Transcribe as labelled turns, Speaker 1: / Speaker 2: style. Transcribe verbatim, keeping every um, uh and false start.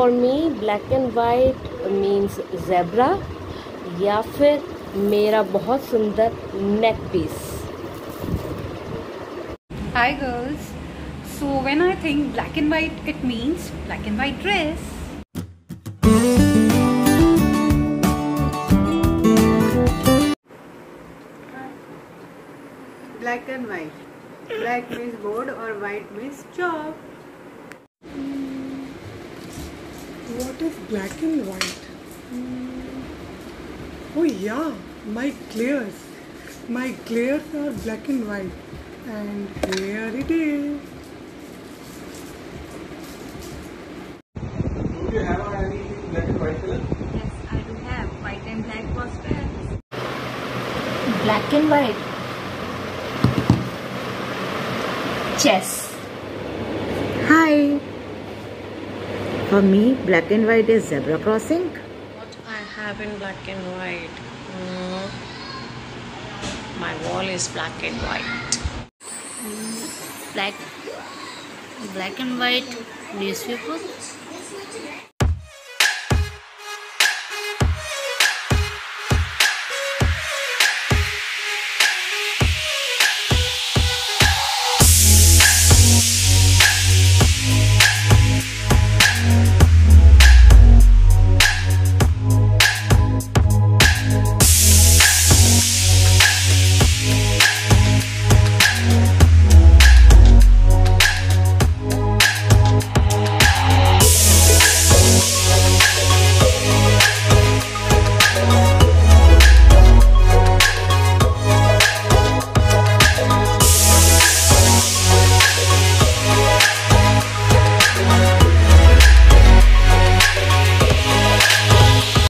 Speaker 1: For me black and white means zebra या फिर मेरा बहुत सुंदर neck piece.
Speaker 2: Hi girls. So when I think black and white, it means black and white dress.
Speaker 3: Black and white. Black means board or white means chalk.
Speaker 4: What is black and white? Oh yeah, my clears. My clears are black and white. And here it is.
Speaker 5: Do you have anything black and white color?
Speaker 2: Yes, I do have white and black posters.
Speaker 1: Black and white. Chess.
Speaker 6: Hi. For me, black and white is zebra crossing.
Speaker 7: What I have in black and white? Mm, my wall is black and white.
Speaker 8: Black black and white newspaper.